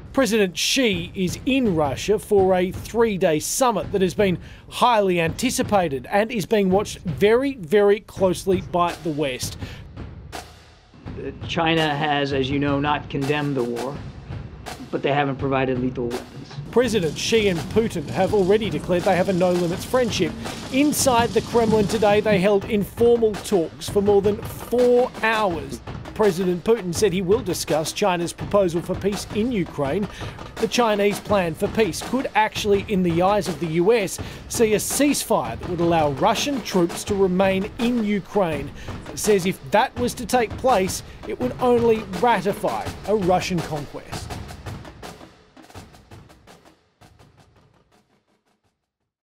President Xi is in Russia for a 3-day summit that has been highly anticipated and is being watched very, very closely by the West. China has, as you know, not condemned the war, but they haven't provided lethal weapons. President Xi and Putin have already declared they have a no-limits friendship. Inside the Kremlin today, they held informal talks for more than 4 hours. President Putin said he will discuss China's proposal for peace in Ukraine. The Chinese plan for peace could actually, in the eyes of the US, see a ceasefire that would allow Russian troops to remain in Ukraine. It says if that was to take place, it would only ratify a Russian conquest.